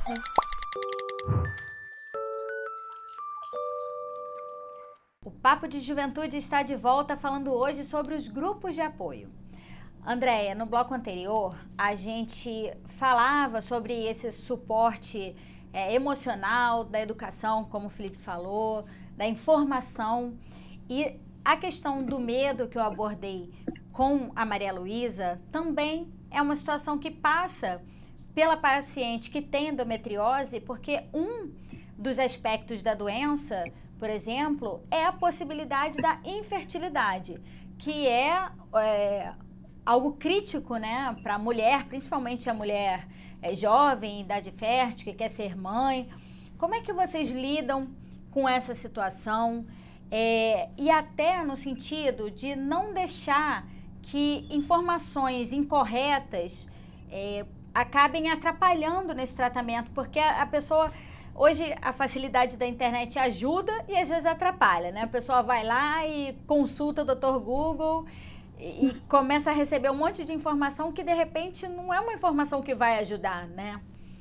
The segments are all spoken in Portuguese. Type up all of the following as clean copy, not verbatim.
O Papo de Juventude está de volta falando hoje sobre os grupos de apoio. Andréia, no bloco anterior, a gente falava sobre esse suporte emocional da educação, como o Felipe falou, da informação, e a questão do medo que eu abordei com a Maria Luísa também é uma situação que passa pela paciente que tem endometriose, porque um dos aspectos da doença, por exemplo, é a possibilidade da infertilidade, que é algo crítico, né, para a mulher, principalmente a mulher jovem, idade fértil, que quer ser mãe. Como é que vocês lidam com essa situação? E até no sentido de não deixar que informações incorretas acabem atrapalhando nesse tratamento, porque a pessoa... Hoje a facilidade da internet ajuda e às vezes atrapalha, né? A pessoa vai lá e consulta o Dr. Google e começa a receber um monte de informação que de repente não é uma informação que vai ajudar, né?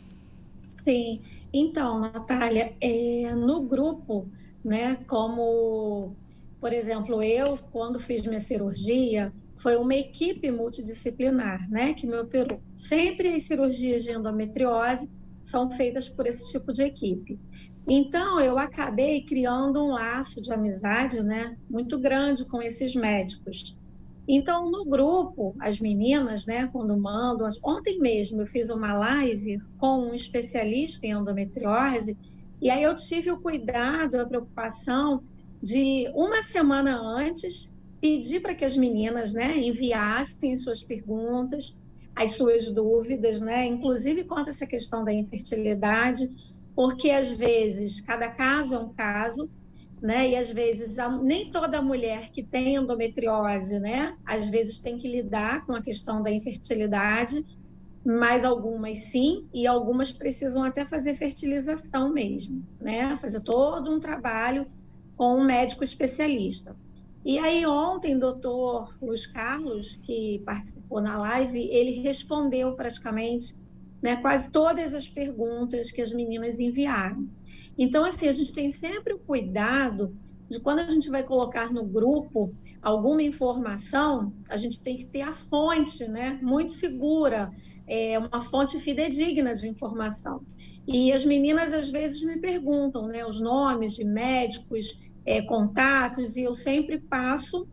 Sim, então, Natália, no grupo, né, como, por exemplo, eu, quando fiz minha cirurgia, foi uma equipe multidisciplinar, né, que me operou. Sempre as cirurgias de endometriose são feitas por esse tipo de equipe. Então, eu acabei criando um laço de amizade, né, muito grande com esses médicos. Então, no grupo, as meninas, né, quando mandam... Ontem mesmo eu fiz uma live com um especialista em endometriose, e aí eu tive o cuidado, a preocupação de, uma semana antes, pedir para que as meninas, né, enviassem suas perguntas, as suas dúvidas, né, inclusive quanto a essa questão da infertilidade, porque às vezes cada caso é um caso, né, e às vezes nem toda mulher que tem endometriose, né, às vezes tem que lidar com a questão da infertilidade, mas algumas sim, e algumas precisam até fazer fertilização mesmo, né, fazer todo um trabalho com um médico especialista. E aí ontem o doutor Luiz Carlos, que participou na live, ele respondeu praticamente, né, quase todas as perguntas que as meninas enviaram. Então, assim, a gente tem sempre o cuidado de quando a gente vai colocar no grupo alguma informação, a gente tem que ter a fonte, né, muito segura, uma fonte fidedigna de informação. E as meninas às vezes me perguntam, né, os nomes de médicos, contatos, e eu sempre passo.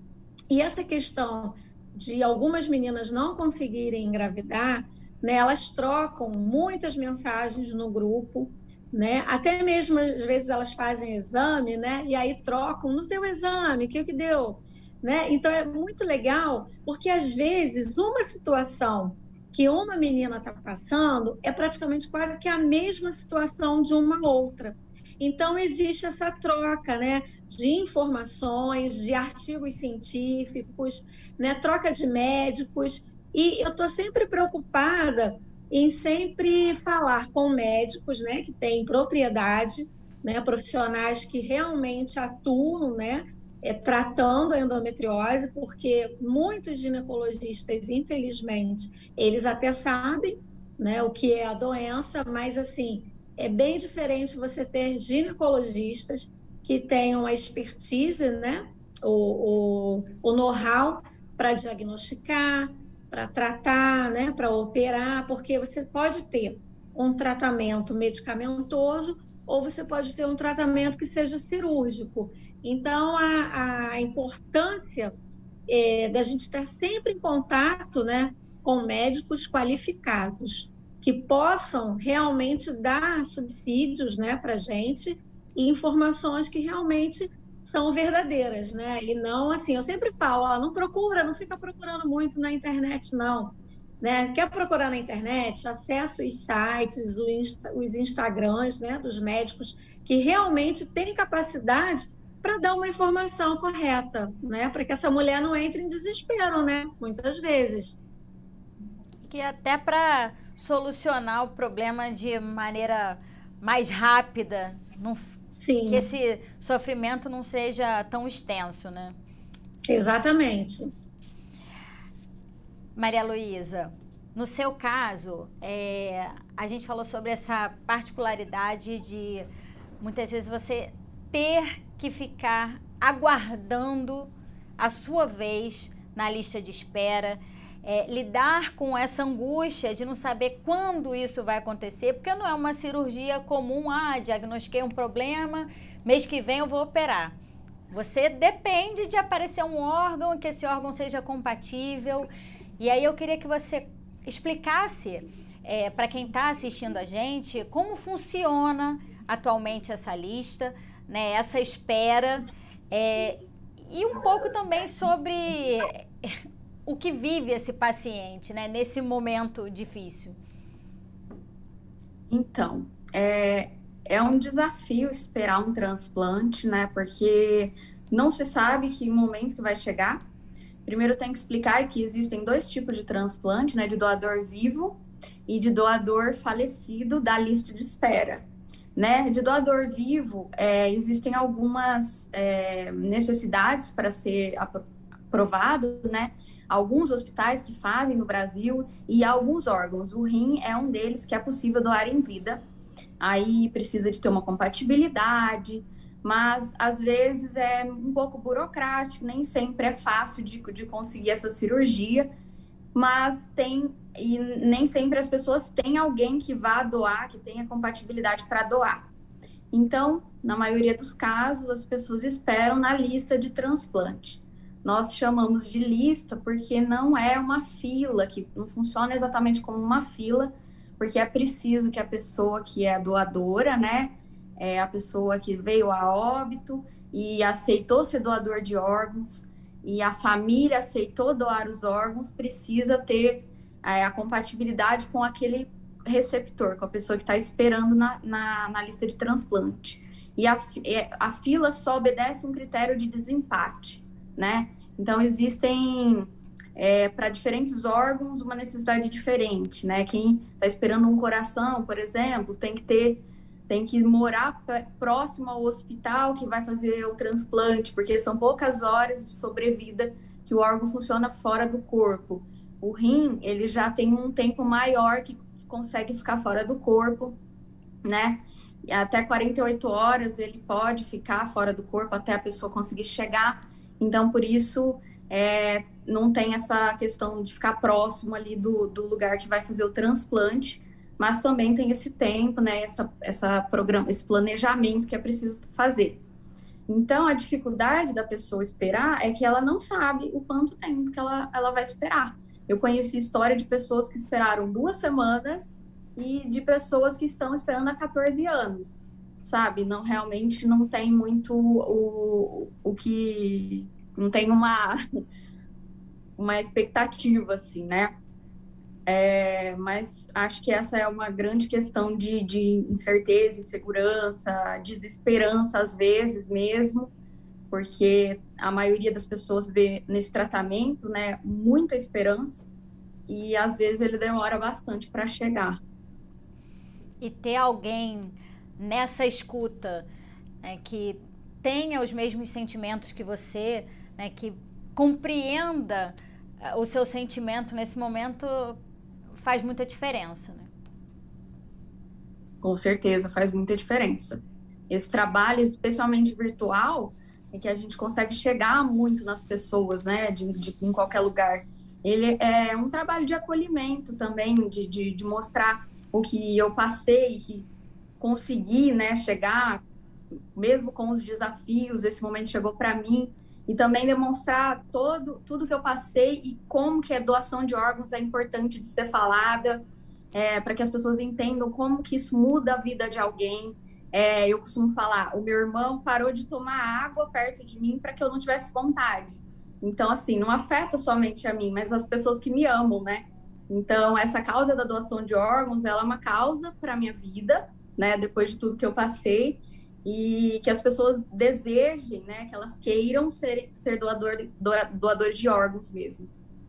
E essa questão de algumas meninas não conseguirem engravidar, né, elas trocam muitas mensagens no grupo, né, até mesmo às vezes elas fazem exame, né, e aí trocam, no teu exame, o que deu? Né? Então é muito legal, porque às vezes uma situação que uma menina está passando é praticamente quase que a mesma situação de uma outra. Então, existe essa troca, né, de informações, de artigos científicos, né, troca de médicos, e eu estou sempre preocupada em sempre falar com médicos, né, que têm propriedade, né, profissionais que realmente atuam, né, tratando a endometriose, porque muitos ginecologistas, infelizmente, eles até sabem, né, o que é a doença, mas assim... É bem diferente você ter ginecologistas que tenham a expertise, né? o know-how para diagnosticar, para tratar, né? Para operar, porque você pode ter um tratamento medicamentoso ou você pode ter um tratamento que seja cirúrgico. Então, a importância da gente estar sempre em contato, né, com médicos qualificados, que possam realmente dar subsídios, né, para a gente e informações que realmente são verdadeiras, né? E não assim, eu sempre falo, não fica procurando muito na internet, não. Né? Quer procurar na internet, acessa os sites, os Instagrams, né, dos médicos que realmente têm capacidade para dar uma informação correta, né? Para que essa mulher não entre em desespero, né? Muitas vezes. Que até para solucionar o problema de maneira mais rápida, Sim. Que esse sofrimento não seja tão extenso, né? Exatamente. Maria Luísa, No seu caso, a gente falou sobre essa particularidade de muitas vezes você ter que ficar aguardando a sua vez na lista de espera, lidar com essa angústia de não saber quando isso vai acontecer, porque não é uma cirurgia comum, diagnostiquei um problema, mês que vem eu vou operar. Você depende de aparecer um órgão, que esse órgão seja compatível. E aí eu queria que você explicasse para quem está assistindo a gente como funciona atualmente essa lista, né, essa espera, e um pouco também sobre o que vive esse paciente, né, nesse momento difícil. Então, é um desafio esperar um transplante, né? Porque não se sabe que momento que vai chegar. Primeiro tem que explicar que existem dois tipos de transplante, né? De doador vivo e de doador falecido da lista de espera, né? De doador vivo, existem algumas necessidades para ser aprovado, né? Alguns hospitais que fazem no Brasil e alguns órgãos. O rim é um deles que é possível doar em vida. Aí precisa de ter uma compatibilidade, mas às vezes é um pouco burocrático, nem sempre é fácil de conseguir essa cirurgia, mas e nem sempre as pessoas têm alguém que vá doar, que tenha compatibilidade para doar. Então, na maioria dos casos, as pessoas esperam na lista de transplante. Nós chamamos de lista porque não é uma fila, que não funciona exatamente como uma fila, porque é preciso que a pessoa que é a doadora, né, a pessoa que veio a óbito e aceitou ser doador de órgãos, e a família aceitou doar os órgãos, precisa ter a compatibilidade com aquele receptor, com a pessoa que está esperando na lista de transplante. E a fila só obedece um critério de desempate, né? Então, existem... para diferentes órgãos, uma necessidade diferente, né? Quem está esperando um coração, por exemplo, tem que morar próximo ao hospital que vai fazer o transplante, porque são poucas horas de sobrevida que o órgão funciona fora do corpo. O rim, ele já tem um tempo maior que consegue ficar fora do corpo, né? E até 48 horas ele pode ficar fora do corpo até a pessoa conseguir chegar. Então, por isso... não tem essa questão de ficar próximo ali do lugar que vai fazer o transplante, mas também tem esse tempo, né, esse planejamento que é preciso fazer. Então, a dificuldade da pessoa esperar é que ela não sabe o quanto tempo que ela vai esperar. Eu conheci história de pessoas que esperaram 2 semanas e de pessoas que estão esperando há 14 anos, sabe? Realmente não tem muito o que... Não tem uma expectativa, assim, né? Mas acho que essa é uma grande questão de incerteza, insegurança, desesperança, às vezes mesmo, porque a maioria das pessoas vê nesse tratamento, né, muita esperança, e às vezes ele demora bastante para chegar. E ter alguém nessa escuta, né, que tenha os mesmos sentimentos que você, né, que compreenda o seu sentimento nesse momento, faz muita diferença, né? Com certeza, faz muita diferença. Esse trabalho, especialmente virtual, é que a gente consegue chegar muito nas pessoas, né, em qualquer lugar. Ele é um trabalho de acolhimento também, de mostrar o que eu passei, que consegui, né, chegar, mesmo com os desafios, esse momento chegou para mim, e também demonstrar tudo que eu passei e como que a doação de órgãos é importante de ser falada, para que as pessoas entendam como que isso muda a vida de alguém. Eu costumo falar, o meu irmão parou de tomar água perto de mim para que eu não tivesse vontade. Então, assim, não afeta somente a mim, mas as pessoas que me amam, né? Então, essa causa da doação de órgãos, ela é uma causa para a minha vida, né? Depois de tudo que eu passei, e que as pessoas desejem, né? Que elas queiram ser doadores de órgãos mesmo.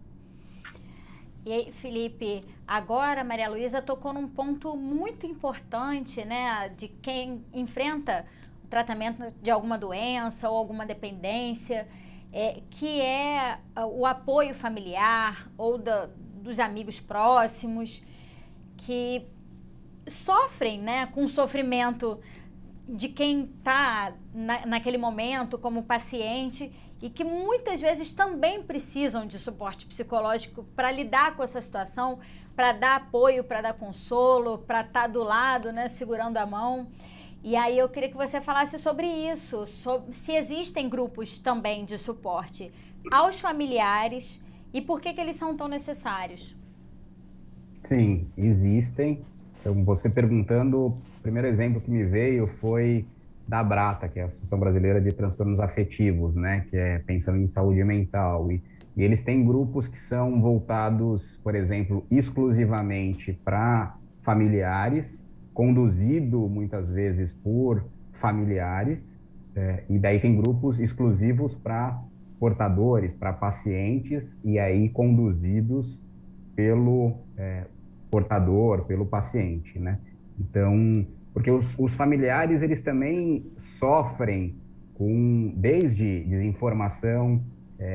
E aí, Felipe, agora a Maria Luísa tocou num ponto muito importante, né? De quem enfrenta o tratamento de alguma doença ou alguma dependência, que é o apoio familiar ou dos amigos próximos, que sofrem, né, com o sofrimento de quem está naquele momento como paciente e que muitas vezes também precisam de suporte psicológico para lidar com essa situação, para dar apoio, para dar consolo, para estar do lado, né, segurando a mão. E aí eu queria que você falasse sobre isso, sobre se existem grupos também de suporte aos familiares e por que eles são tão necessários. Sim, existem. Então, você perguntando, o primeiro exemplo que me veio foi da ABRATA, que é a Associação Brasileira de Transtornos Afetivos, né, que é pensando em saúde mental. E eles têm grupos que são voltados, por exemplo, exclusivamente para familiares, conduzido muitas vezes por familiares, e daí tem grupos exclusivos para portadores, para pacientes, e aí conduzidos pelo portador, pelo paciente, né? Então, porque os familiares, eles também sofrem desde desinformação,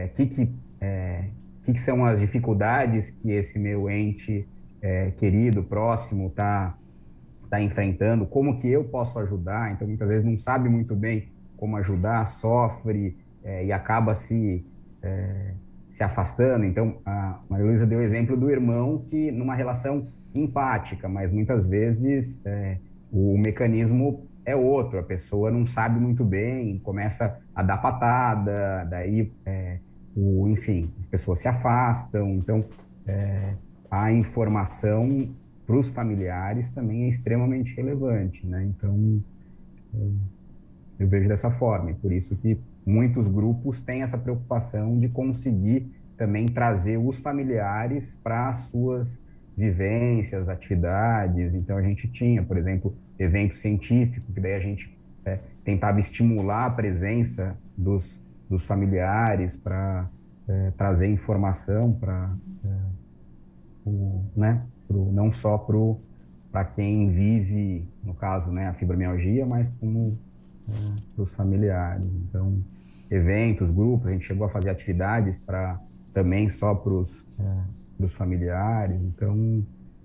que são as dificuldades que esse meu ente querido, próximo, tá enfrentando, como que eu posso ajudar. Então, muitas vezes não sabe muito bem como ajudar, sofre e acaba se afastando. Então, a Maria Luísa deu o exemplo do irmão que, numa relação empática, mas muitas vezes o mecanismo é outro, a pessoa não sabe muito bem, começa a dar patada, daí, enfim, as pessoas se afastam. Então, a informação para os familiares também é extremamente relevante, né? Então, eu vejo dessa forma, e por isso que muitos grupos têm essa preocupação de conseguir também trazer os familiares para as suas vivências, atividades. Então, a gente tinha, por exemplo, evento científico, que daí a gente tentava estimular a presença dos familiares para trazer informação para, né, não só para quem vive, no caso, né, a fibromialgia, mas como para os familiares. Então, eventos, grupos, a gente chegou a fazer atividades também só para os familiares. Então,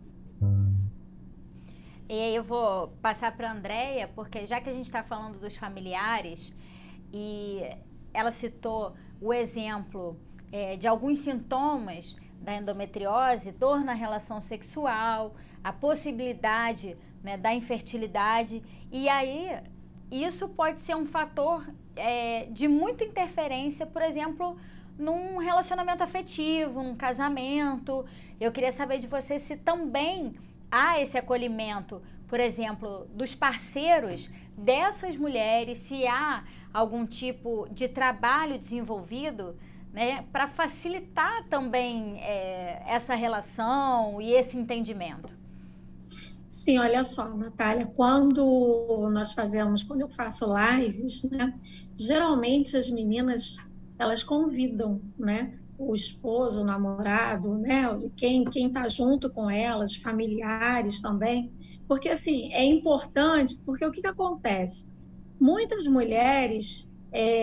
E aí eu vou passar para a Andréia, porque já que a gente está falando dos familiares, e ela citou o exemplo de alguns sintomas da endometriose, dor na relação sexual, a possibilidade, né, da infertilidade, e aí isso pode ser um fator de muita interferência, por exemplo, num relacionamento afetivo, num casamento. Eu queria saber de você se também há esse acolhimento, por exemplo, dos parceiros dessas mulheres, se há algum tipo de trabalho desenvolvido, né, para facilitar também essa relação e esse entendimento. Sim, olha só, Natália, quando eu faço lives, né, geralmente as meninas, elas convidam, né, o esposo, o namorado, né, quem está junto com elas, familiares também, porque assim, é importante, porque o que acontece? Muitas mulheres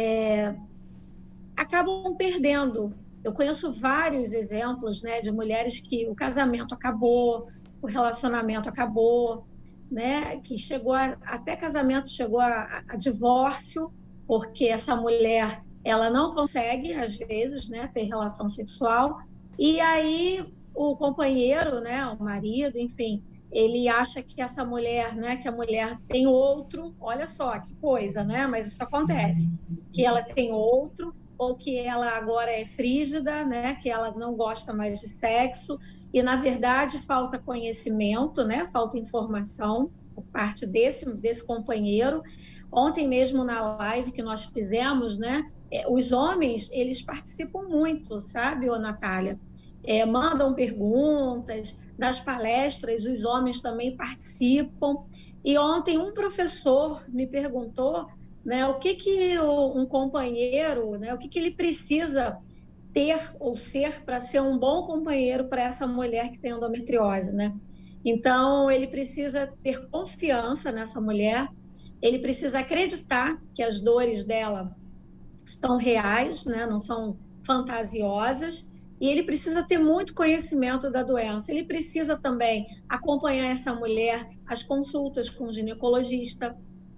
acabam perdendo. Eu conheço vários exemplos, né, de mulheres que o casamento acabou, o relacionamento acabou, né, que até casamento chegou a divórcio, porque essa mulher, ela não consegue, às vezes, né, ter relação sexual, e aí o companheiro, né, o marido, enfim, ele acha que essa mulher, né, que a mulher tem outro, olha só que coisa, né, mas isso acontece, que ela tem outro, ou que ela agora é frígida, né, que ela não gosta mais de sexo, e na verdade falta conhecimento, né, falta informação por parte desse companheiro. Ontem mesmo na live que nós fizemos, né, os homens, eles participam muito, sabe, Natália? Mandam perguntas, nas palestras os homens também participam, e ontem um professor me perguntou, né, o que um companheiro, né, o que ele precisa ter ou ser para ser um bom companheiro para essa mulher que tem endometriose, né? Então, ele precisa ter confiança nessa mulher, ele precisa acreditar que as dores dela são reais, né? Não são fantasiosas, e ele precisa ter muito conhecimento da doença. Ele precisa também acompanhar essa mulher, as consultas com o ginecologista.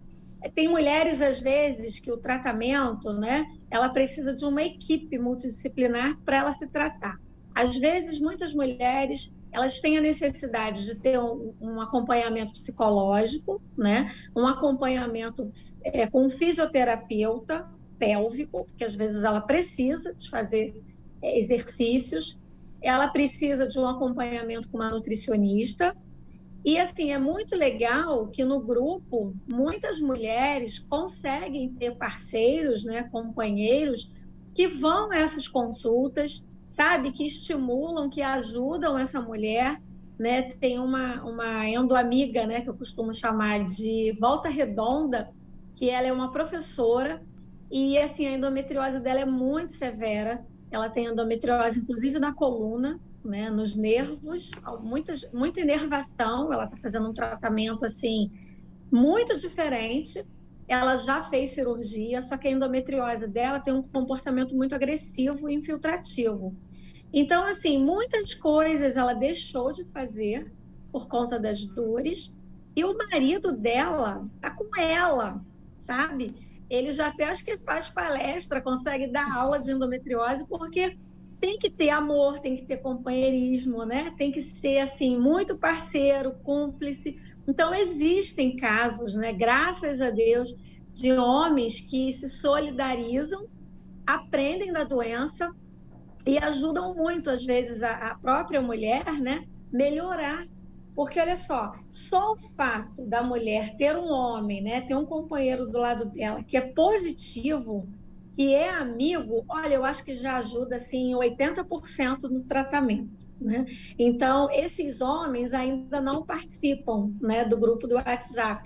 Tem mulheres, às vezes, que o tratamento, né, ela precisa de uma equipe multidisciplinar para ela se tratar. Às vezes, muitas mulheres, elas têm a necessidade de ter um acompanhamento psicológico, né, um acompanhamento com um fisioterapeuta pélvico, porque às vezes ela precisa de fazer exercícios, ela precisa de um acompanhamento com uma nutricionista. E, assim, é muito legal que no grupo muitas mulheres conseguem ter parceiros, né, companheiros, que vão a essas consultas, sabe, que estimulam, que ajudam essa mulher, né? Tem uma endoamiga, né, que eu costumo chamar de Volta Redonda, que ela é uma professora e, assim, a endometriose dela é muito severa. Ela tem endometriose, inclusive, na coluna, né, nos nervos, muita inervação. Ela está fazendo um tratamento assim muito diferente. Ela já fez cirurgia, só que a endometriose dela tem um comportamento muito agressivo e infiltrativo. Então, assim, muitas coisas ela deixou de fazer por conta das dores, e o marido dela tá com ela, sabe? Ele já até acho que faz palestra, consegue dar aula de endometriose, porque tem que ter amor, tem que ter companheirismo, né? Tem que ser, assim, muito parceiro, cúmplice. Então, existem casos, né, graças a Deus, de homens que se solidarizam, aprendem da doença e ajudam muito, às vezes, a própria mulher, né, melhorar. Porque, olha só o fato da mulher ter um homem, né, ter um companheiro do lado dela que é positivo, que é amigo, olha, eu acho que já ajuda, assim, 80% no tratamento, né? Então, esses homens ainda não participam, né, do grupo do WhatsApp,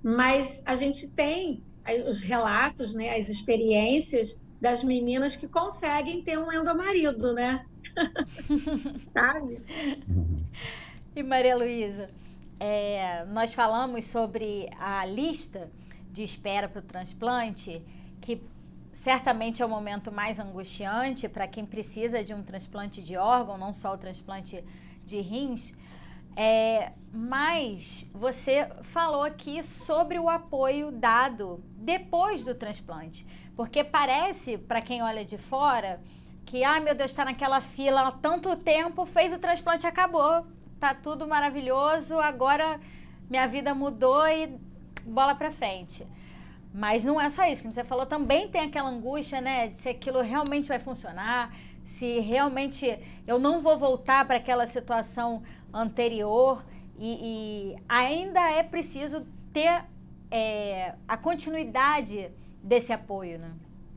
mas a gente tem os relatos, né, as experiências das meninas que conseguem ter um endomarido, né? Sabe? E Maria Luísa, nós falamos sobre a lista de espera para o transplante, que certamente é o momento mais angustiante para quem precisa de um transplante de órgão, não só o transplante de rins. Mas você falou aqui sobre o apoio dado depois do transplante, porque parece, para quem olha de fora, que, ai meu Deus, está naquela fila há tanto tempo, fez o transplante, acabou, tá tudo maravilhoso, agora minha vida mudou e bola para frente. Mas não é só isso, como você falou, também tem aquela angústia, né, de se aquilo realmente vai funcionar, se realmente eu não vou voltar para aquela situação anterior, e ainda é preciso ter a continuidade desse apoio, né?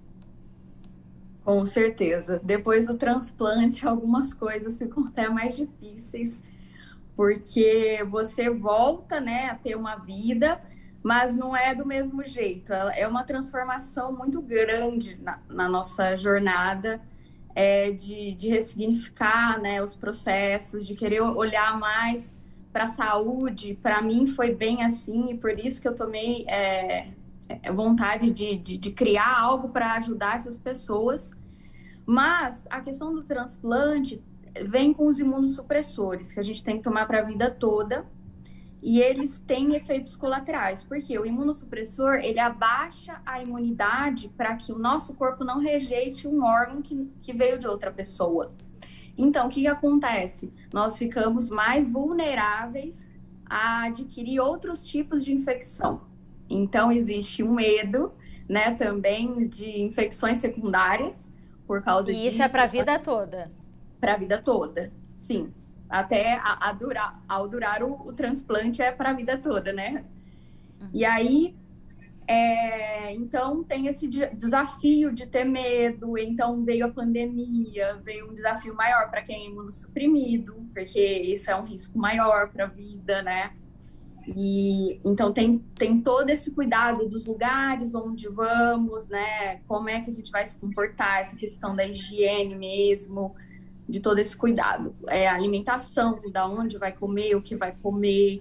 Com certeza. Depois do transplante, algumas coisas ficam até mais difíceis, porque você volta, né, a ter uma vida, mas não é do mesmo jeito. É uma transformação muito grande na nossa jornada, de ressignificar, né, os processos, de querer olhar mais para a saúde. Para mim foi bem assim, e por isso que eu tomei vontade de criar algo para ajudar essas pessoas. Mas a questão do transplante vem com os imunossupressores, que a gente tem que tomar para a vida toda. E eles têm efeitos colaterais, porque o imunossupressor, ele abaixa a imunidade para que o nosso corpo não rejeite um órgão que veio de outra pessoa. Então, o que acontece? Nós ficamos mais vulneráveis a adquirir outros tipos de infecção. Então, existe um medo, né, também de infecções secundárias por causa disso. E isso é para a vida toda? Para a vida toda, sim. Até ao durar o transplante é para a vida toda, né? Uhum. E aí, então tem esse desafio de ter medo. Então veio a pandemia, veio um desafio maior para quem é imunossuprimido, porque isso é um risco maior para a vida, né? E então tem todo esse cuidado dos lugares onde vamos, né? Como é que a gente vai se comportar, essa questão da higiene mesmo, de todo esse cuidado, a alimentação, da onde vai comer, o que vai comer.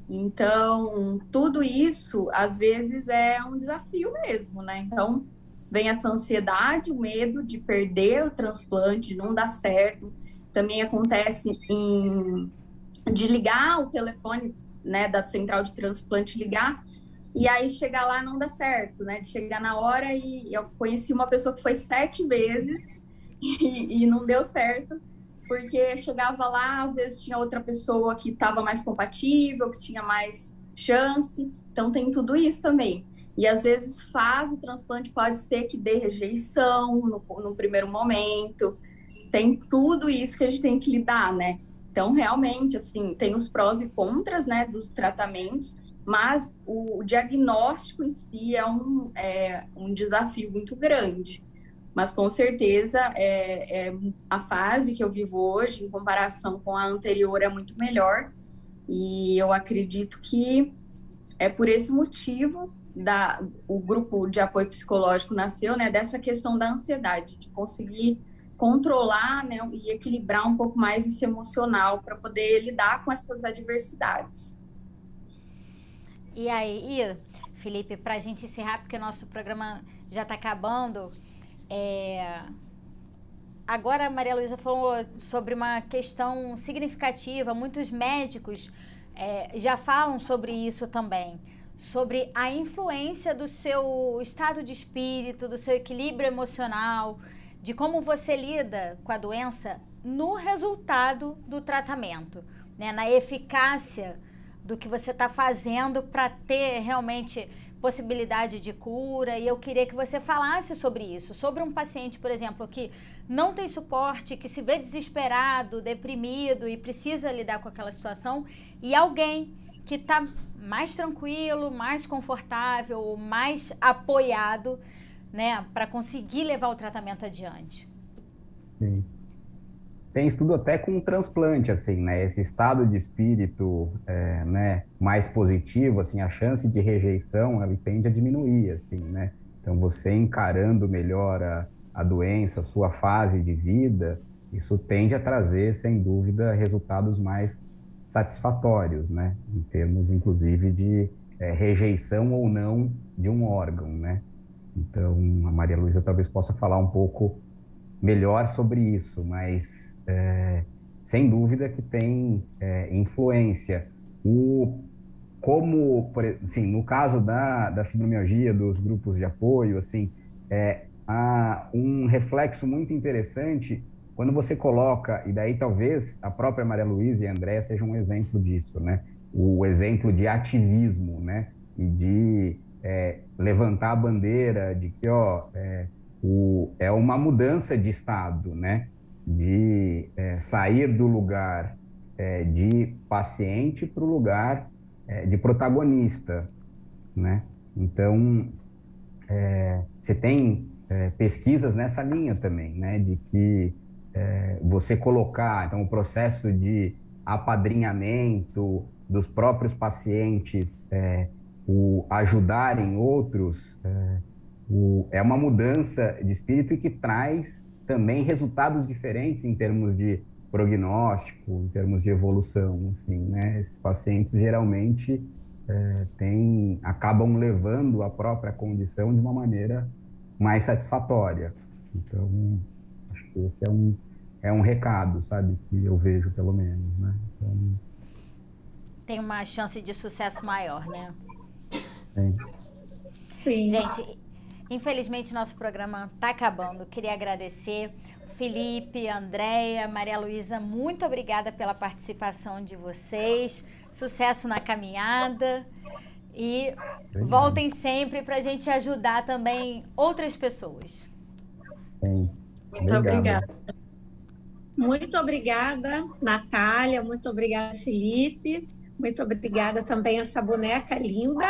Então, tudo isso, às vezes, é um desafio mesmo, né? Então, vem essa ansiedade, o medo de perder o transplante, de não dar certo. Também acontece de ligar o telefone, né, da central de transplante, ligar, e aí chegar lá não dá certo, né? De chegar na hora, e eu conheci uma pessoa que foi 7 vezes e não deu certo, porque chegava lá, às vezes tinha outra pessoa que estava mais compatível, que tinha mais chance, então tem tudo isso também. E às vezes faz o transplante, pode ser que dê rejeição no primeiro momento, tem tudo isso que a gente tem que lidar, né? Então, realmente, assim, tem os prós e contras, né, dos tratamentos, mas o diagnóstico em si é um desafio muito grande. Mas, com certeza, a fase que eu vivo hoje, em comparação com a anterior, é muito melhor. E eu acredito que é por esse motivo o grupo de apoio psicológico nasceu, né, dessa questão da ansiedade, de conseguir controlar, né, e equilibrar um pouco mais esse emocional para poder lidar com essas adversidades. E aí, Felipe, para a gente encerrar, porque o nosso programa já está acabando, agora a Maria Luísa falou sobre uma questão significativa, muitos médicos já falam sobre isso também, sobre a influência do seu estado de espírito, do seu equilíbrio emocional, de como você lida com a doença no resultado do tratamento, né? Na eficácia do que você está fazendo para ter realmente possibilidade de cura. E eu queria que você falasse sobre isso, sobre um paciente, por exemplo, que não tem suporte, que se vê desesperado, deprimido e precisa lidar com aquela situação, e alguém que está mais tranquilo, mais confortável, mais apoiado, né, para conseguir levar o tratamento adiante. Sim. Tem estudo até com transplante, assim, né, esse estado de espírito, né, mais positivo, assim, a chance de rejeição, ela tende a diminuir, assim, né, então você encarando melhor a doença, a sua fase de vida, isso tende a trazer, sem dúvida, resultados mais satisfatórios, né, em termos, inclusive, de rejeição ou não de um órgão, né. Então, a Maria Luísa talvez possa falar um pouco melhor sobre isso, mas sem dúvida que tem influência. Assim, no caso da fibromialgia, dos grupos de apoio, assim, há um reflexo muito interessante quando você coloca, e daí talvez a própria Maria Luísa e a Andréa sejam um exemplo disso, né? O exemplo de ativismo, né? E de levantar a bandeira de que, é uma mudança de estado, né? De sair do lugar de paciente para o lugar de protagonista, né? Então, você tem pesquisas nessa linha também, né? De que você colocar, então, o processo de apadrinhamento dos próprios pacientes, o ajudarem outros, é uma mudança de espírito e que traz também resultados diferentes em termos de prognóstico, em termos de evolução, assim, né? Esses pacientes geralmente acabam levando a própria condição de uma maneira mais satisfatória. Então, acho que esse é um recado, sabe, que eu vejo, pelo menos, né? Então, tem uma chance de sucesso maior, né? Sim. Gente, infelizmente nosso programa está acabando. Queria agradecer Felipe, Andréia, Maria Luísa, muito obrigada pela participação de vocês. Sucesso na caminhada e voltem sempre para a gente ajudar também outras pessoas. Sim. Muito obrigada. Muito obrigada, Natália. Muito obrigada, Felipe. Muito obrigada também a essa boneca linda.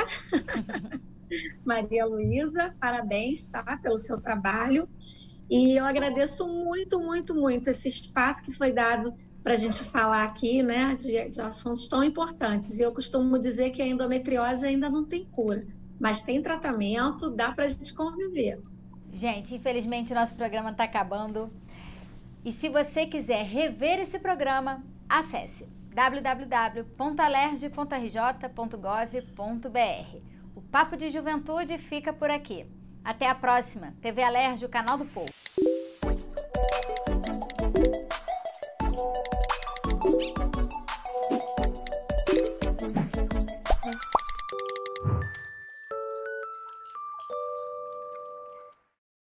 Maria Luísa, parabéns, tá, pelo seu trabalho. E eu agradeço muito, muito, muito esse espaço que foi dado para a gente falar aqui, né, de assuntos tão importantes. E eu costumo dizer que a endometriose ainda não tem cura, mas tem tratamento, dá para a gente conviver. Gente, infelizmente o nosso programa está acabando. E se você quiser rever esse programa, acesse www.alerj.rj.gov.br. O Papo de Juventude fica por aqui. Até a próxima. TV Alerj, o canal do povo.